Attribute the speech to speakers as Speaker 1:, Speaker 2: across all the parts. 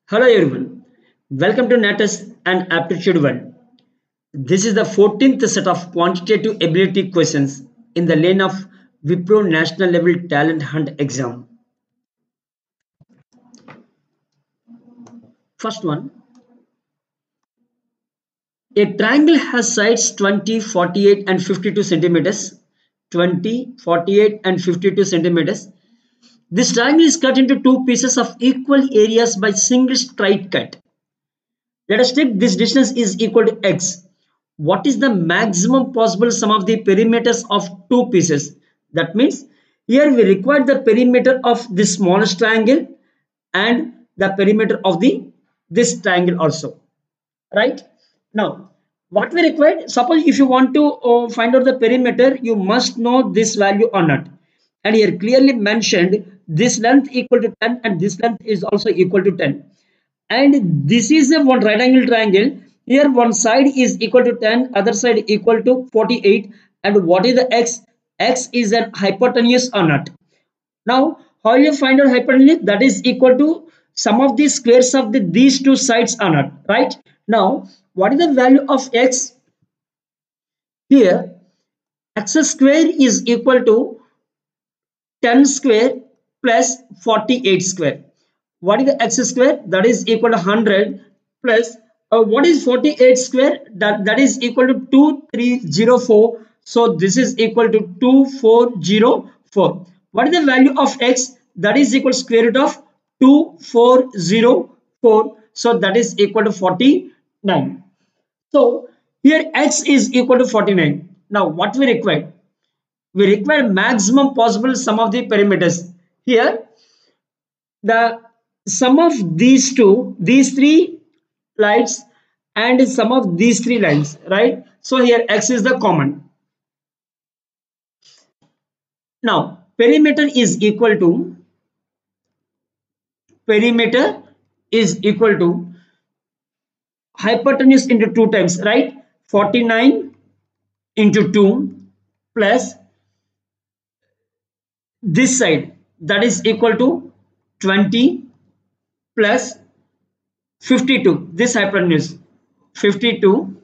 Speaker 1: Hello everyone, welcome to NATES and Aptitude 1. This is the 14th set of quantitative ability questions in the lane of Wipro National Level Talent Hunt exam. First one, a triangle has sides 20, 48 and 52 centimeters. 20, 48 and 52 centimeters. This triangle is cut into two pieces of equal areas by single straight cut. Let us take this distance is equal to x. What is the maximum possible sum of the perimeters of two pieces? That means here we require the perimeter of this smallest triangle and the perimeter of the this triangle also, right? Now what we required, suppose if you want to find out the perimeter, you must know this value or not. And here clearly mentioned this length equal to 10 and this length is also equal to 10, and this is a one right angle triangle. Here one side is equal to 10, other side equal to 48. And what is the x? X is an hypotenuse or not. Now how you find out hypotenuse? That is equal to sum of the squares of these two sides or not, right? Now what is the value of x? Here x square is equal to 10 square plus 48 square. What is the x square? That is equal to 100 plus what is 48 square? That is equal to 2304. So this is equal to 2404. What is the value of x? That is equal to square root of 2404. So that is equal to 49. So here x is equal to 49. Now what we require? We require maximum possible sum of the perimeters. Here the sum of these three lines and sum of these three lines, right? So here x is the common. Now perimeter is equal to hypotenuse into 2 times, right? 49 into 2 plus this side, that is equal to 20 plus 52, this hypotenuse 52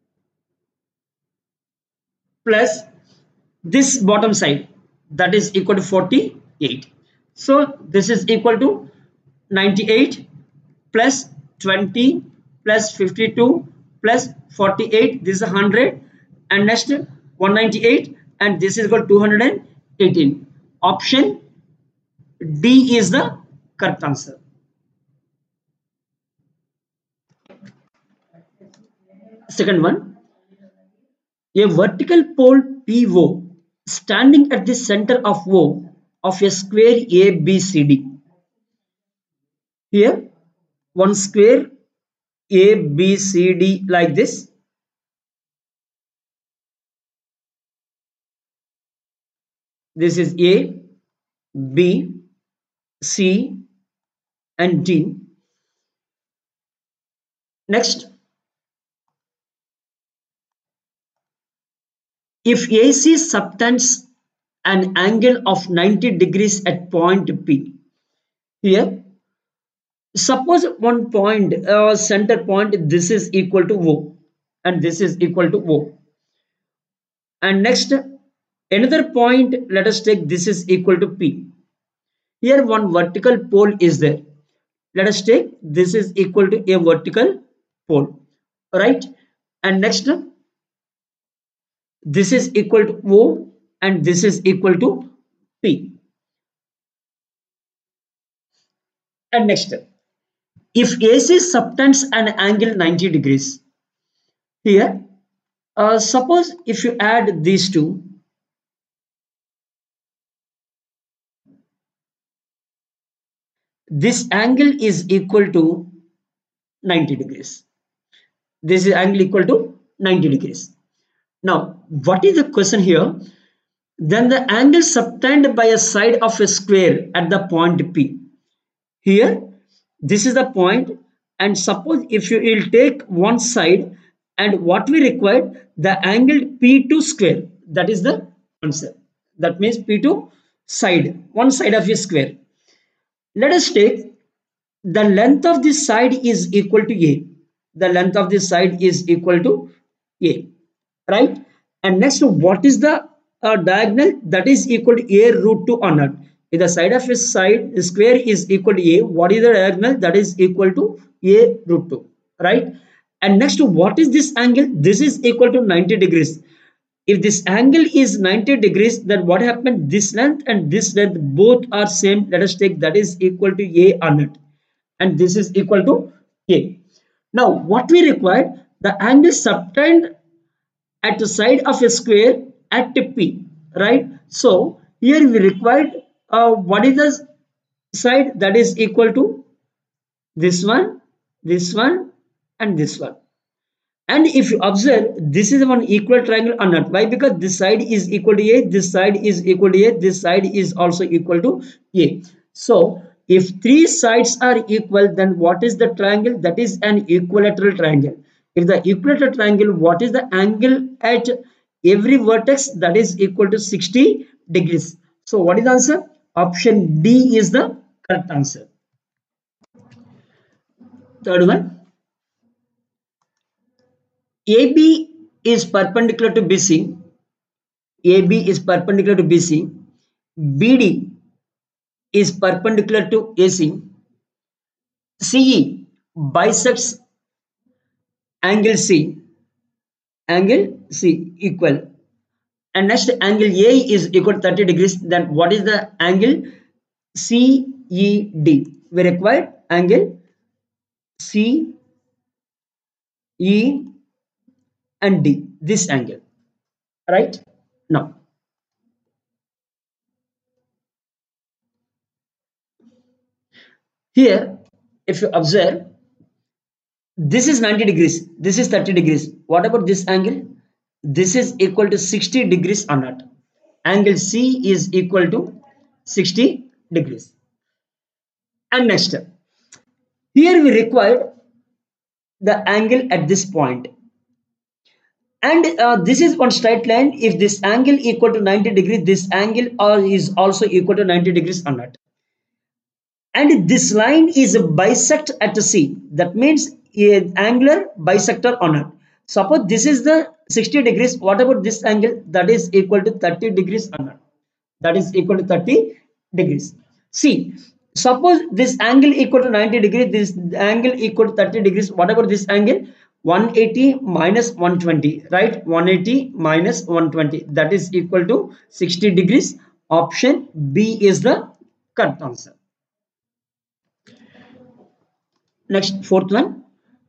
Speaker 1: plus this bottom side, that is equal to 48. So this is equal to 98 plus 20 plus 52 plus 48, this is 100, and next 198, and this is equal to 218. Option D is the correct answer. Second one, a vertical pole PO standing at the center of O of a square ABCD. Here one square ABCD like this. This is A, B, C and D. Next, if AC subtends an angle of 90 degrees at point P. Here suppose one point center point, this is equal to O and this is equal to O. And next another point, let us take this is equal to P. Here one vertical pole is there. Let us take this is equal to a vertical pole, right? And next this is equal to O and this is equal to P. And next, if AC subtends an angle 90 degrees, here suppose if you add these two, this angle is equal to 90 degrees. This is angle equal to 90 degrees. Now what is the question here? Then the angle subtended by a side of a square at the point P. Here this is the point, and suppose if you will take one side, and what we required, the angle P2 square, that is the answer. That means P2 side, one side of a square. Let us take the length of this side is equal to a. The length of this side is equal to a, right? And next, what is the diagonal? That is equal to a root 2 or not. If the side of a side square is equal to a, what is the diagonal? That is equal to a root 2, right? And next, what is this angle? This is equal to 90 degrees. If this angle is 90 degrees, then what happened? This length and this length both are same. Let us take that is equal to a or not, and this is equal to a. Now what we require, the angle subtend at the side of a square at p, right? So here we required what is the side? That is equal to this one and this one. And if you observe, this is one equal triangle or not. Why? Because this side is equal to a, this side is equal to a, this side is also equal to a. So if three sides are equal, then what is the triangle? That is an equilateral triangle. If the equilateral triangle, what is the angle at every vertex? That is equal to 60 degrees. So what is the answer? Option D is the correct answer. Third one, AB is perpendicular to BC. AB is perpendicular to BC. BD is perpendicular to AC. CE bisects angle C. Angle C equal. And next, angle A is equal to 30 degrees. Then what is the angle? CED. We require angle CE and D. This angle. Right? Now, here, if you observe, this is 90 degrees, this is 30 degrees. What about this angle? This is equal to 60 degrees or not? Angle C is equal to 60 degrees. And next, here we require the angle at this point. And this is one straight line. If this angle equal to 90 degrees, this angle is also equal to 90 degrees or not? And this line is bisect at C. That means an angular bisector on it. Suppose this is the 60 degrees. What about this angle? That is equal to 30 degrees on it. That is equal to 30 degrees. See, suppose this angle equal to 90 degrees, this angle equal to 30 degrees. What about this angle? 180 minus 120, right? 180 minus 120. That is equal to 60 degrees. Option B is the correct answer. Next, fourth one,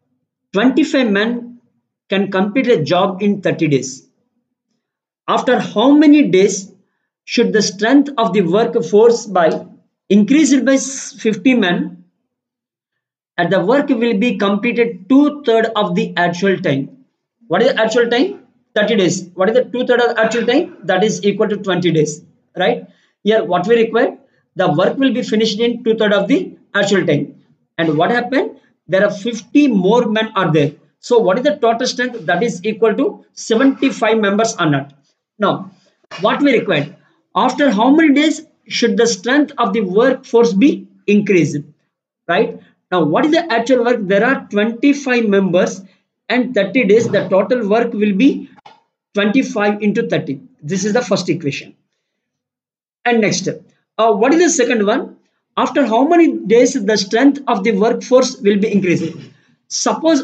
Speaker 1: 25 men can complete a job in 30 days. After how many days should the strength of the workforce by increase it by 50 men and the work will be completed two-thirds of the actual time? What is the actual time? 30 days. What is the two-thirds of the actual time? That is equal to 20 days, right? Here, what we require? The work will be finished in two-thirds of the actual time. And what happened? There are 50 more men are there. So what is the total strength? That is equal to 75 members are not. Now, what we require? After how many days should the strength of the workforce be increased? Right? Now, what is the actual work? There are 25 members and 30 days. The total work will be 25 into 30. This is the first equation. And next, what is the second one? After how many days the strength of the workforce will be increasing? Suppose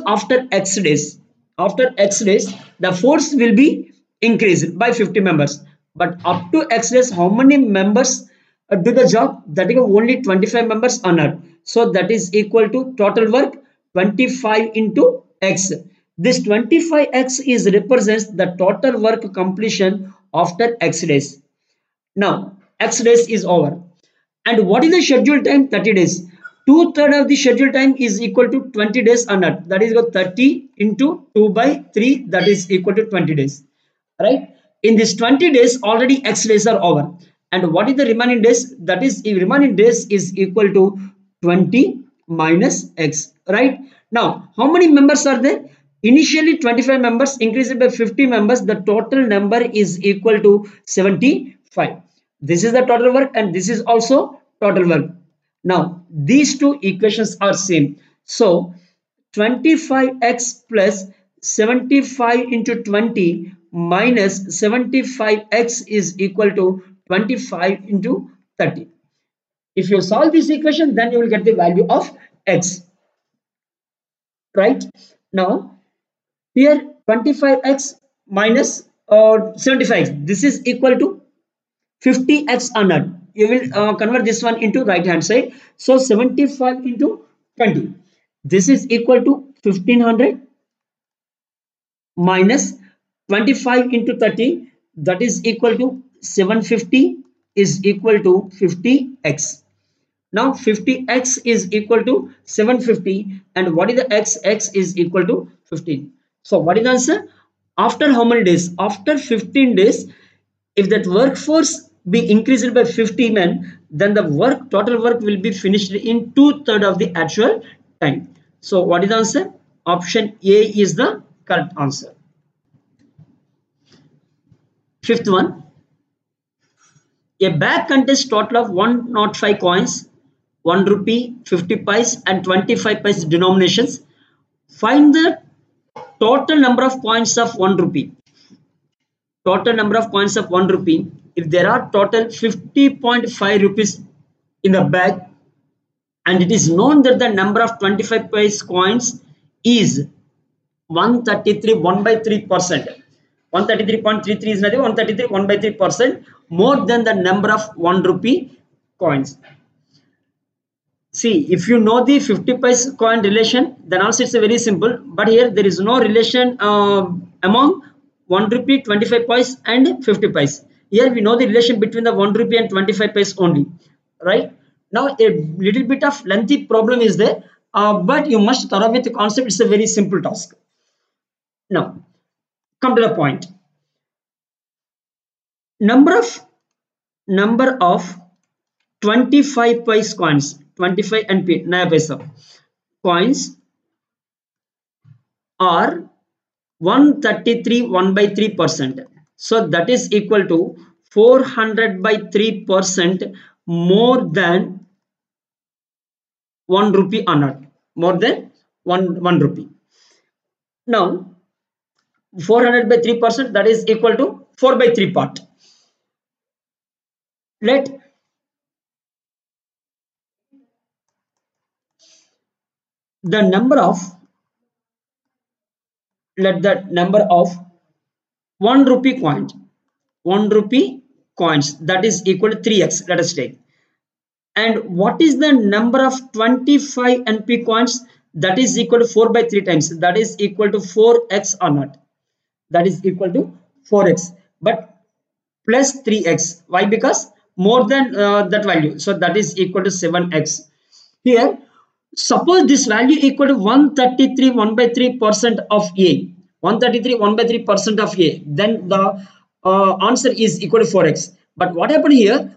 Speaker 1: after X days, the force will be increased by 50 members. But up to X days, how many members do the job? That is only 25 members on earth. So that is equal to total work 25 into X. This 25X is represents the total work completion after X days. Now, X days is over. And what is the schedule time? 30 days. Two-thirds of the schedule time is equal to 20 days on earth. That is equal to 30 into 2 by 3. That is equal to 20 days. Right? In this 20 days, already X days are over. And what is the remaining days? That is, remaining days is equal to 20 minus X. Right? Now, how many members are there? Initially 25 members, increased by 50 members. The total number is equal to 75. This is the total work and this is also total work. Now these two equations are same. So 25x plus 75 into 20 minus 75x is equal to 25 into 30. If you solve this equation, then you will get the value of x. Right? Now here 25x minus 75x, this is equal to 50x unearned. You will convert this one into right hand side. So 75 into 20. This is equal to 1500 minus 25 into 30. That is equal to 750 is equal to 50x. Now 50x is equal to 750, and what is the x? X is equal to 15. So what is the answer? After how many days? After 15 days, if that workforce be increased by 50 men, then the total work will be finished in 2/3 of the actual time. So what is the answer? Option A is the correct answer. Fifth one, a bag contains total of 105 coins, 1 rupee, 50 pice and 25 pice denominations. Find the total number of coins of 1 rupee. Total number of coins of 1 rupee. If there are total 50.5 rupees in the bag, and it is known that the number of 25 pice coins is 133 1 by 3%. 133.33 is nothing, 133 1 by 3% more than the number of 1 rupee coins. See, if you know the 50 paise coin relation, then also it's a very simple. But here there is no relation among 1 rupee, 25 paise and 50 paise. Here we know the relation between the 1 rupee and 25 paise only. Right? Now a little bit of lengthy problem is there, but you must thorough with the concept. It's a very simple task. Now, come to the point. Number of number of 25 paise coins, 25 NP, naya paisa coins are 133 1 by 3%. So that is equal to 400 by 3% more than 1 rupee or not, more than 1 rupee. Now 400 by 3%, that is equal to 4 by 3 part. Let the number of let the number of 1 rupee coin 1 rupee coins, that is equal to 3x, let us take. And what is the number of 25 NP coins? That is equal to 4 by 3 times, that is equal to 4x or not, that is equal to 4x, but plus 3x. Why? Because more than that value, so that is equal to 7x. Here, suppose this value equal to 133 1 by 3% of A, 133 1 by 3% of A, then the answer is equal to 4x. But what happened here?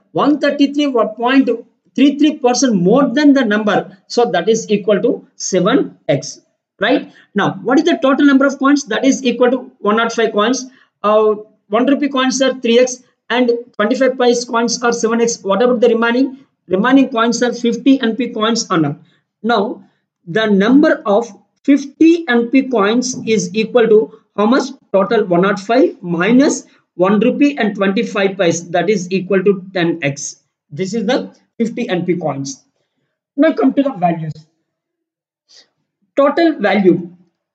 Speaker 1: 133.33% more than the number, so that is equal to 7x. Right? Now, what is the total number of coins? That is equal to 105 coins. 1 rupee coins are 3x and 25 pice coins are 7x. What about the remaining? Remaining coins are 50 NP coins or not. Now, the number of 50 NP coins is equal to how much? Total 105 minus 1 rupee and 25 pice, that is equal to 10x. This is the 50 NP coins. Now come to the values. Total value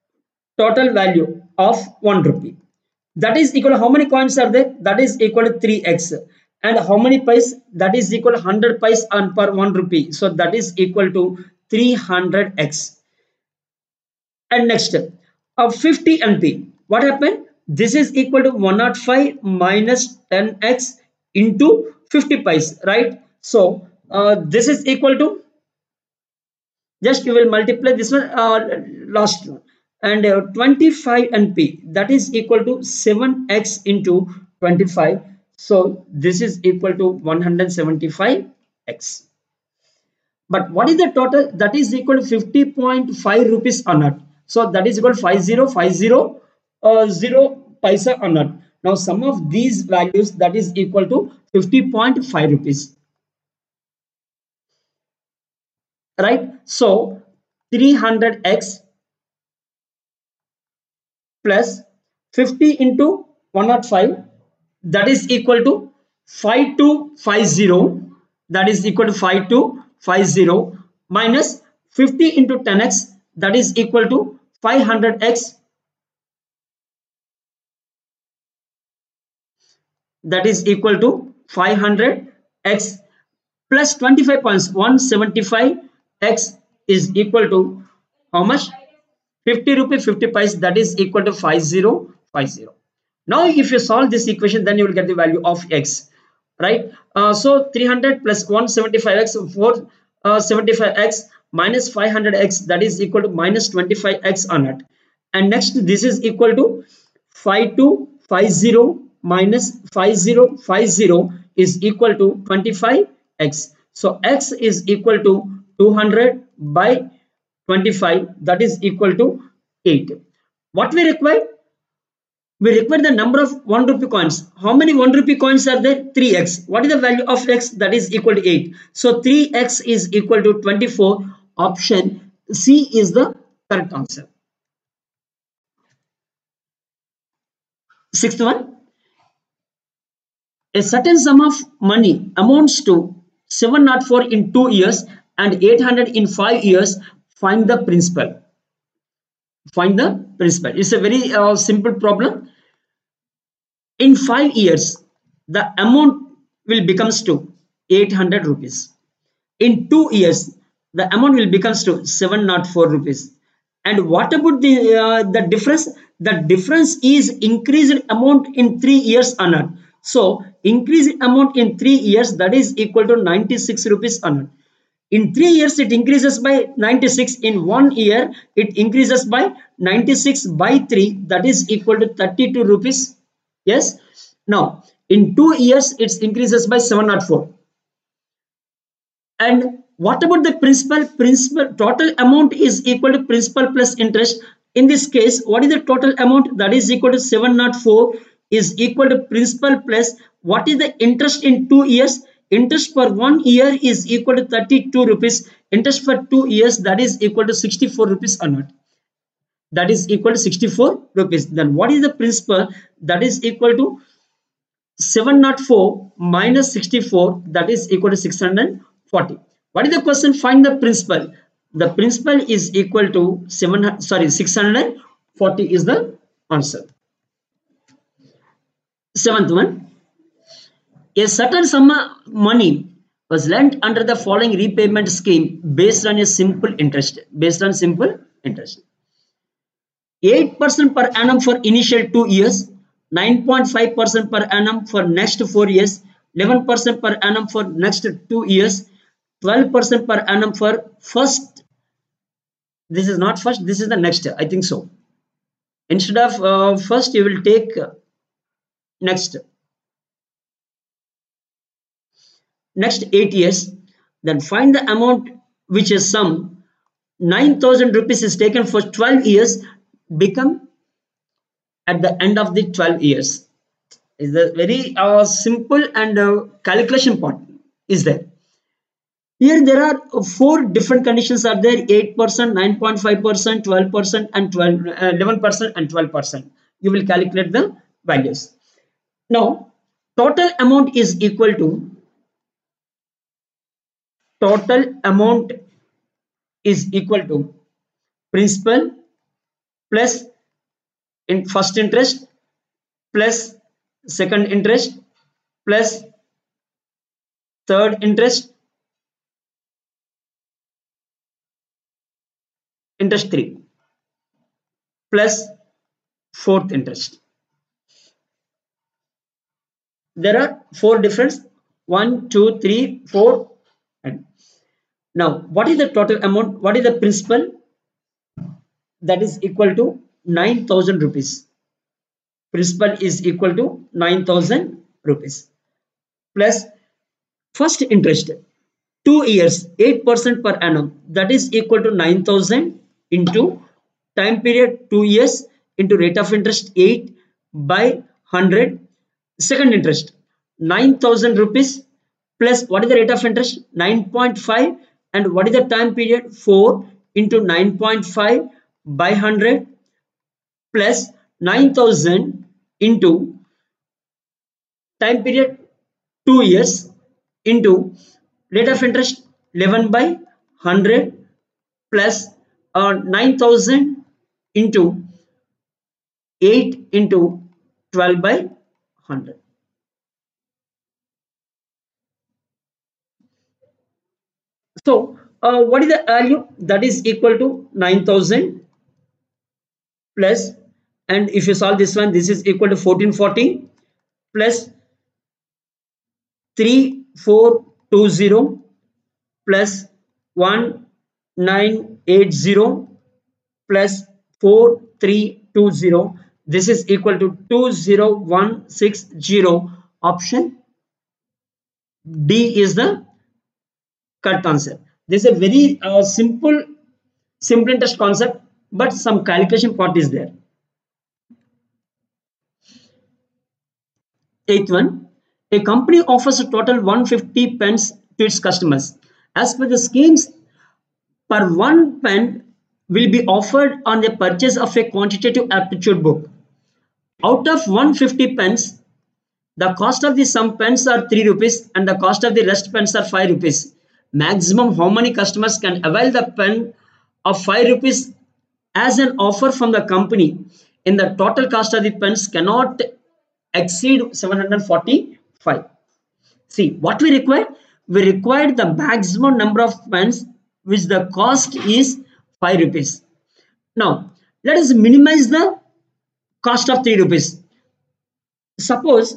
Speaker 1: of 1 rupee, that is equal to how many coins are there? That is equal to 3x. And how many pice? That is equal to 100 pice on per 1 rupee, so that is equal to 300x. And next, of 50 NP, what happened? This is equal to 105 minus 10x into 50 pice, right? So this is equal to, just you will multiply this one, last one, and 25 NP, that is equal to 7x into 25, so this is equal to 175x. But what is the total? That is equal to 50.5 rupees or not, so that is equal to 5050 paisa or not. Now sum of these values, that is equal to 50.5 rupees. right? So 300x plus 50 into 105, that is equal to 5250, that is equal to 5250 minus 50 into 10x, that is equal to 500x, that is equal to 500x plus 25 points 175x is equal to how much? 50 rupee 50 paise, that is equal to 5050. Now if you solve this equation, then you will get the value of x, right? So 300 plus 175x, 475x minus 500x, that is equal to minus 25x on it. And next this is equal to 5250 minus 5050 is equal to 25x. So x is equal to 200 by 25, that is equal to 8. What we require? We require the number of 1 rupee coins. How many 1 rupee coins are there? 3x. What is the value of x? That is equal to 8. So 3x is equal to 24. Option C is the correct answer. Sixth one, a certain sum of money amounts to 704 in 2 years and 800 in 5 years. Find the principal. Find the principal. It's a very simple problem. In 5 years, the amount will becomes to 800 rupees. In 2 years, the amount will becomes to 704 rupees. And what about the difference? The difference is increased amount in 3 years or not. So increased amount in 3 years, that is equal to 96 rupees or not. In 3 years it increases by 96. In 1 year it increases by 96 by 3, that is equal to 32 rupees. Yes. Now in 2 years it increases by 704. And what about the principal? Principal total amount is equal to principal plus interest. In this case, what is the total amount? That is equal to 704 is equal to principal plus what is the interest in 2 years? Interest for 1 year is equal to 32 rupees. Interest for 2 years, that is equal to 64 rupees or not? That is equal to 64 rupees. Then what is the principal? That is equal to 704 minus 64, that is equal to 640. What is the question? Find the principal. The principal is equal to 640 is the answer. Seventh one, a certain sum of money was lent under the following repayment scheme based on a simple interest. Based on simple interest. 8% per annum for initial 2 years, 9.5% per annum for next 4 years, 11% per annum for next 2 years, 12% per annum for first. This is not first, this is the next, I think so. Instead of first, you will take next 8 years. Then find the amount which is sum 9,000 rupees is taken for 12 years, become at the end of the 12 years. Is a very simple and calculation part is there. Here there are 4 different conditions are there: 8%, 9.5%, 12%, and 11% and 12%. You will calculate the values. Now total amount is equal to total amount is equal to principal plus in first interest plus second interest plus third interest 3 plus fourth interest. There are 4 difference: 1, 2, 3, 4. And now what is the total amount? What is the principal? That is equal to 9,000 rupees. Principal is equal to 9,000 rupees plus first interest 2 years 8% per annum, that is equal to 9,000 into time period 2 years into rate of interest 8 by 100. Second interest 9,000 rupees plus what is the rate of interest? 9.5 And what is the time period? 4 into 9.5 by 100 plus 9000 into time period 2 years into rate of interest 11 by 100 plus 9000 into 8 into 12 by 100. So what is the value? That is equal to 9000 plus, and if you solve this one, this is equal to 1440 plus 3420 plus 1980 plus 4320. This is equal to 20160. Option D is the correct answer. This is a very simple test concept, but some calculation part is there. Eighth one, a company offers a total 150 pens to its customers. As per the schemes, per one pen will be offered on the purchase of a quantitative aptitude book. Out of 150 pens, the cost of the some pens are 3 rupees and the cost of the rest pens are 5 rupees. Maximum how many customers can avail the pen of 5 rupees as an offer from the company in the total cost of the pens cannot exceed 745. See, what we require? We require the maximum number of pens which the cost is 5 rupees. Now, let us minimize the cost of 3 rupees. Suppose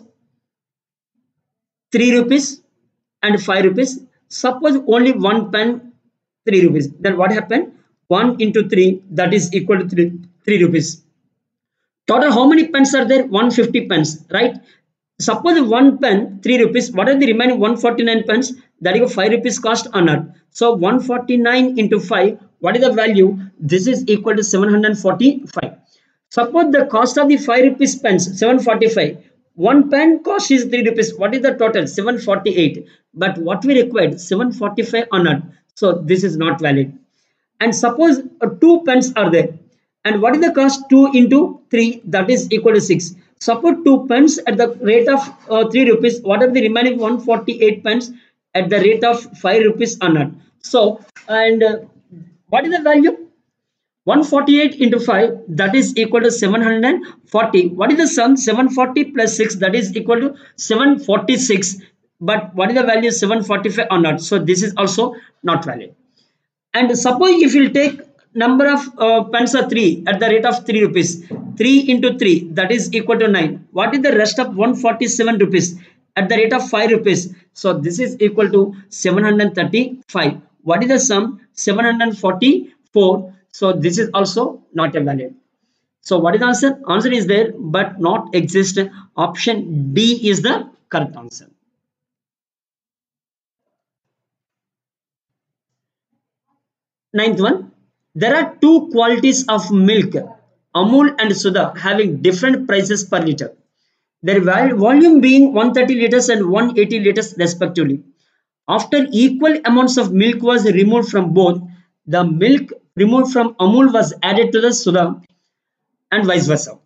Speaker 1: 3 rupees and 5 rupees. Suppose only one pen 3 rupees. Then what happened? 1 into 3, that is equal to 3 rupees. Total how many pens are there? 150 pens, right? Suppose one pen 3 rupees. What are the remaining 149 pens? That is 5 rupees cost on it. So 149 into 5, what is the value? This is equal to 745. Suppose the cost of the 5 rupees pens 745. One pen cost is 3 rupees. What is the total? 748. But what we required? 745 on it. So this is not valid. And suppose two pens are there, and what is the cost? 2 into 3, that is equal to 6. Suppose two pens at the rate of 3 rupees. What are the remaining 148 pens at the rate of 5 rupees earned? So, and what is the value? 148 into 5, that is equal to 740. What is the sum? 740 plus 6, that is equal to 746. But what is the value? 745 or not? So this is also not valid. And suppose if you take number of pens are 3 at the rate of 3 rupees, 3 into 3, that is equal to 9. What is the rest of 147 rupees at the rate of 5 rupees? So this is equal to 735. What is the sum? 744. So this is also not a valid. So what is the answer? Answer is there but not exist. Option D is the correct answer. Ninth one, there are two qualities of milk, Amul and Sudha, having different prices per liter. Their volume being 130 liters and 180 liters respectively. After equal amounts of milk was removed from both, the milk removed from Amul was added to the Sudha and vice versa.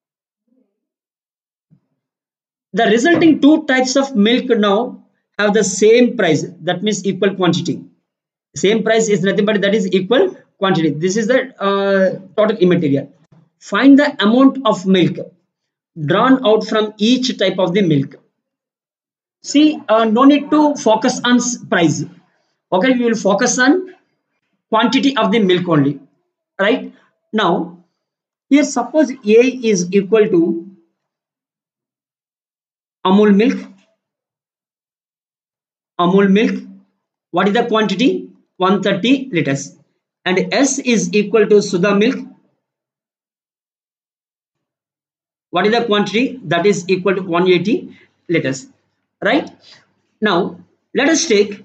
Speaker 1: The resulting two types of milk now have the same price, that means equal quantity. Same price is nothing but that is equal quantity. This is the total immaterial. Find the amount of milk drawn out from each type of the milk. See, no need to focus on price. Okay, we will focus on quantity of the milk only. Right now, here suppose A is equal to Amul milk. Amul milk. What is the quantity? 130 liters. And S is equal to Sudha milk. What is the quantity? That is equal to 180 liters. Right? Now, let us take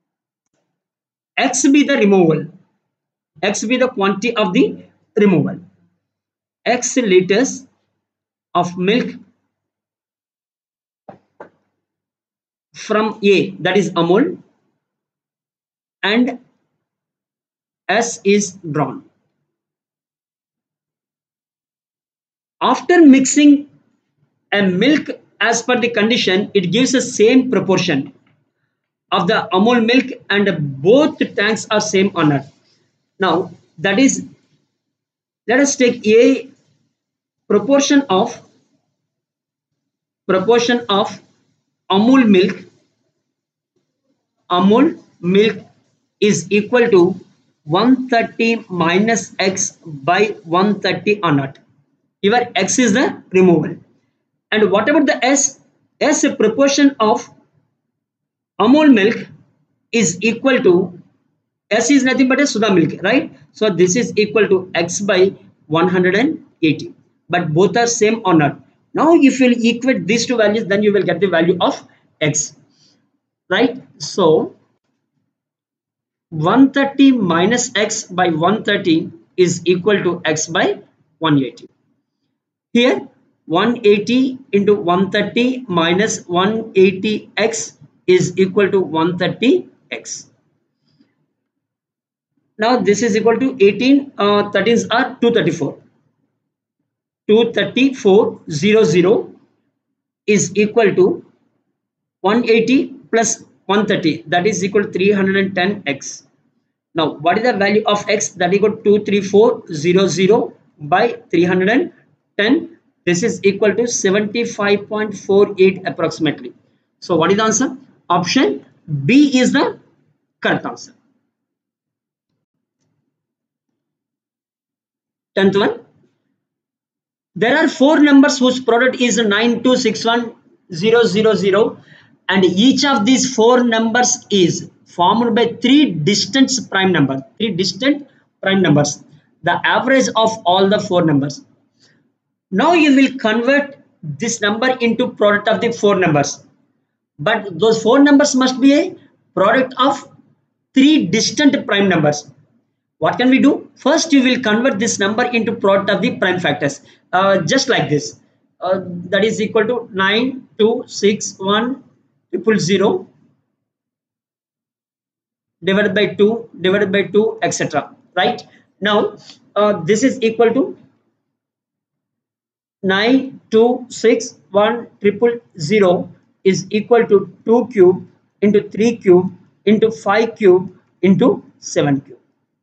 Speaker 1: X be the removal. X be the quantity of the removal. X liters of milk from A, that is Amul, and S is drawn. After mixing a milk as per the condition, it gives the same proportion of the Amul milk and both tanks are same or not. Now that is, let us take a proportion of Amul milk is equal to 130 minus X by 130 or not. Here X is the removal. And what about the S? S a proportion of Amul milk is equal to, S is nothing but a Sudha milk, right? So this is equal to X by 180. But both are same or not. Now if you equate these two values, then you will get the value of X, right? So 130 minus X by 130 is equal to X by 180. Here 180 into 130 minus 180X is equal to 130X. Now this is equal to 18, 13s are 234. 23400 is equal to 180 plus 130, that is equal to 310X. Now what is the value of X? That is equal to 23400 by 310. This is equal to 75.48 approximately. So what is the answer? Option B is the correct answer. 10th one. There are four numbers whose product is 9261000, and each of these four numbers is formed by three distant prime numbers. The average of all the four numbers. Now you will convert this number into product of the four numbers. But those four numbers must be a product of three distant prime numbers. What can we do? First, you will convert this number into product of the prime factors, just like this. That is equal to 9261000 divided by 2 etc. Right? Now this is equal to 9261000 is equal to 2 cube into 3 cube into 5 cube into 7 cube.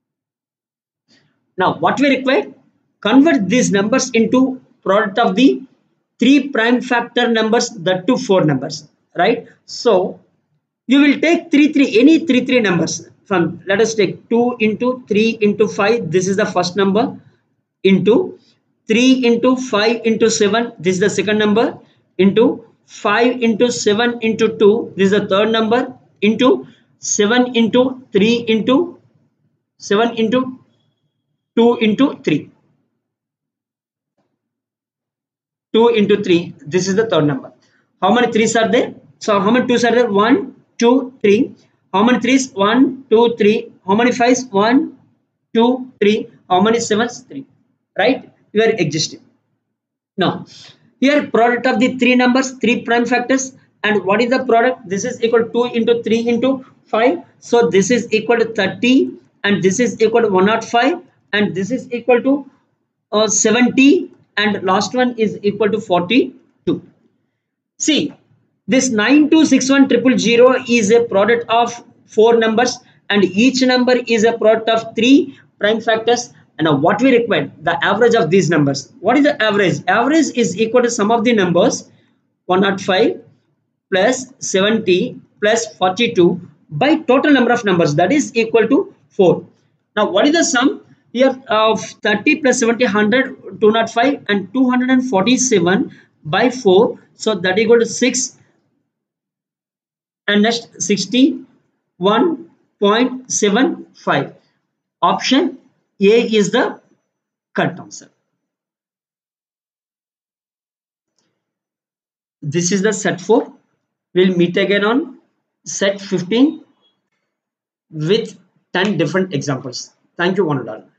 Speaker 1: Now what we require? Convert these numbers into product of the three prime factor numbers, that to four numbers, right? So you will take any three numbers from, let us take 2 into 3 into 5, this is the first number, into 3 into 5 into 7, this is the second number, into 5 into 7 into 2, this is the third number, into 7 into 3 into 7 into 2 into 3. 2 into 3, this is the third number. How many 3s are there? So how many 2s are there? 1, 2, 3. How many 3s? 1, 2, 3. How many 5s? 1, 2, 3. How many 7s? 3. Right? You are existing. Now, here product of the three numbers, three prime factors. And what is the product? This is equal to 2 into 3 into 5. So this is equal to 30. And this is equal to 105. And this is equal to 70. And last one is equal to 42. See, this 9261000 is a product of four numbers, and each number is a product of three prime factors. And now what we require? The average of these numbers. What is the average? Average is equal to sum of the numbers 105 plus 70 plus 42 by total number of numbers, that is equal to 4. Now what is the sum? Here of 30 plus 70, 100, 205 and 247 by 4. So that equal to 6 and next 61.75. Option A is the correct answer. This is the set 4. We'll meet again on set 15 with 10 different examples. Thank you, one and all.